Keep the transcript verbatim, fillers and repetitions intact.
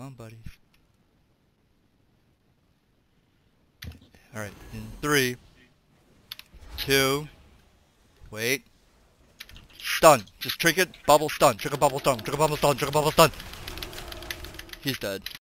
on, buddy. Alright, in three, two, wait. Stun. Just trinket, bubble, stun. Trigger, bubble, stun. Trigger, bubble, stun. Trigger, bubble, stun. He's dead.